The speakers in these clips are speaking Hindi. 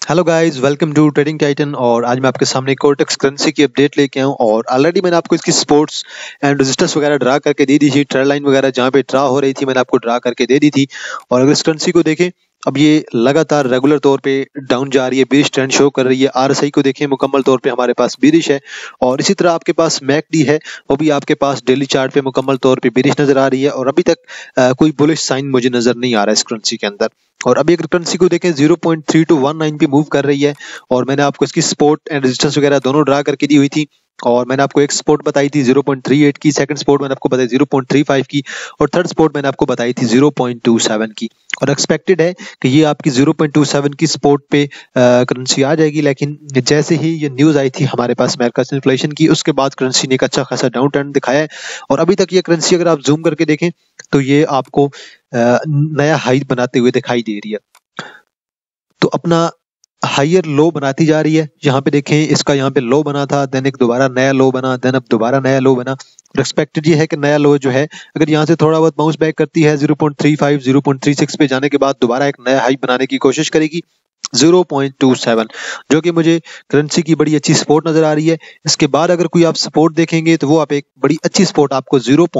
Hello guys, welcome to trading titan. और आज मैं आपके सामने कोर्टेक्स करेंसी की अपडेट लेके आऊँ। और ऑलरेडी मैंने आपको इसकी सपोर्ट्स एंड रेजिस्टेंस वगैरह ड्रा करके दे दी थी। ट्रेड लाइन वगैरह जहाँ पे ड्रा हो रही थी मैंने आपको ड्रा करके दे दी थी। और अगर इस करेंसी को देखें, अब ये लगातार रेगुलर तौर पे डाउन जा रही है, बीरिश ट्रेंड शो कर रही है। आरएसआई को देखें, मुकम्मल तौर पे हमारे पास बीरिश है। और इसी तरह आपके पास मैकडी है, वो भी आपके पास डेली चार्ट पे मुकम्मल तौर पे बीरिश नजर आ रही है। और अभी तक कोई बुलिश साइन मुझे नजर नहीं आ रहा है इस करेंसी के अंदर। और अभी अगर करेंसी को देखें 0.3219 पे मूव कर रही है। और मैंने आपको इसकी सपोर्ट एंड रेजिस्टेंस वगैरह दोनों ड्रा करके दी हुई थी। और मैंने आपको एक सपोर्ट बताई थी 0.38 की, सेकंड सपोर्ट मैंने आपको बताई 0.35 की, और थर्ड सपोर्ट मैंने आपको बताई थी 0.27 की। और एक्सपेक्टेड है कि ये आपकी 0.27 की सपोर्ट पे करेंसी आ जाएगी। लेकिन जैसे ही ये न्यूज आई थी हमारे पास अमेरिका से इन्फ्लेशन की, उसके बाद करेंसी ने एक अच्छा खासा डाउन ट्रेंड दिखाया है। और अभी तक ये करेंसी अगर आप जूम करके देखें तो ये आपको नया हाई बनाते हुए दिखाई दे रही है। तो अपना हायर लो बनाती जा रही है। यहाँ पे देखें, इसका यहाँ पे लो बना था, देन एक दोबारा नया लो बना, देन अब दोबारा नया लो बना। एक्सपेक्टेड ये है कि नया लो जो है, अगर यहाँ से थोड़ा बहुत बाउंस बैक करती है 0.35 0.36 पे जाने के बाद दोबारा एक नया हाई बनाने की कोशिश करेगी 0.27, जो कि मुझे करेंसी की बड़ी अच्छी सपोर्ट नजर आ रही है। इसके बाद अगर कोई आप सपोर्ट देखेंगे तो वो आप एक बड़ी अच्छी सपोर्ट आपको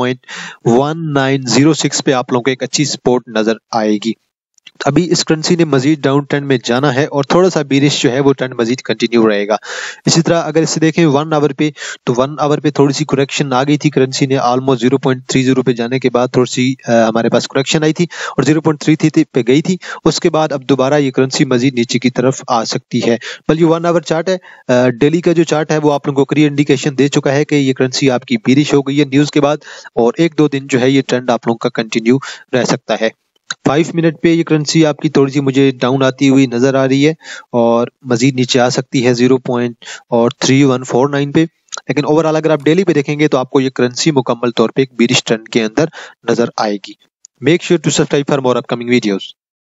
0.1906 पे आप लोगों को एक अच्छी सपोर्ट नजर आएगी। अभी इस करेंसी ने मजीद डाउन ट्रेंड में जाना है और थोड़ा सा बीरिश जो है वो ट्रेंड मजीद कंटिन्यू रहेगा। इसी तरह अगर इसे देखें 1 आवर पे, तो 1 आवर पे थोड़ी सी करेक्शन आ गई थी। करेंसी ने ऑलमोस्ट 0.30 पे जाने के बाद थोड़ी सी हमारे पास करेक्शन आई थी और 0.33 पे गई थी। उसके बाद अब दोबारा ये करेंसी मजीद नीचे की तरफ आ सकती है। बल ये 1 आवर चार्ट है, डेली का जो चार्ट है वो आप लोगों को क्लियर इंडिकेशन दे चुका है कि ये करेंसी आपकी बीरिश हो गई है न्यूज के बाद। और एक दो दिन जो है ये ट्रेंड आप लोगों का कंटिन्यू रह सकता है। 5 मिनट पे ये करेंसी आपकी थोड़ी सी मुझे डाउन आती हुई नजर आ रही है और मजीद नीचे आ सकती है 0.3149 पे। लेकिन ओवरऑल अगर आप डेली पे देखेंगे तो आपको ये करेंसी मुकम्मल तौर पे एक बीरिश ट्रेंड के अंदर नजर आएगी। Make sure to subscribe for more upcoming videos.